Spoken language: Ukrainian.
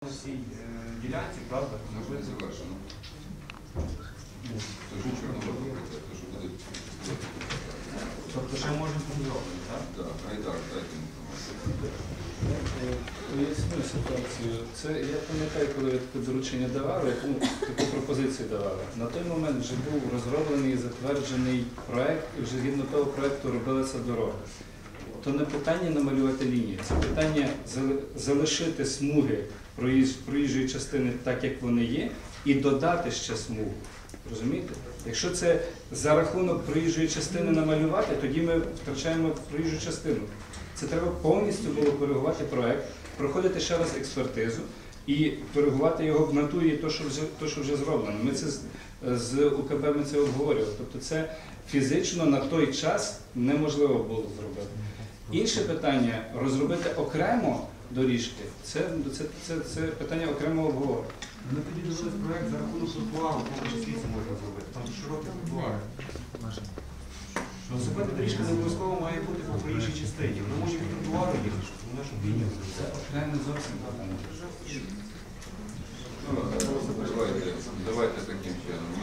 На цій ділянці, правда, Може не завершено. Тож чорного покриття, то що буде. тобто ще можемо зробити, так? Так, гайдар, дайте інформацію. Поясню ситуацію. Це, я пам'ятаю, коли ви таке доручення давали, таку пропозицію давали. На той момент вже був розроблений і затверджений проєкт, і вже згідно того проєкту робилася дорога. То не питання намалювати лінії, це питання залишити смуги проїжджої частини так, як вони є, і додати ще смугу. Розумієте? Якщо це за рахунок проїжджої частини намалювати, тоді ми втрачаємо проїжджу частину. Це треба повністю було коригувати проєкт, проходити ще раз експертизу і коригувати його в натурі, то, що вже зроблено. Ми це з УКБ ми це обговорювали. Тобто це фізично на той час неможливо було зробити. Інше питання – розробити окремо доріжки – це питання окремого обговорення. Ми тоді дивилися проєкт за рахунок тротуару, в тому числі це можна зробити. Там широкі тротуари. Велосипедна доріжка не обов'язково має бути по проїжджій частині. Вона може від тротуару їхати, вона ж обійняла. Це окремо зовсім питання. Давайте таким чином.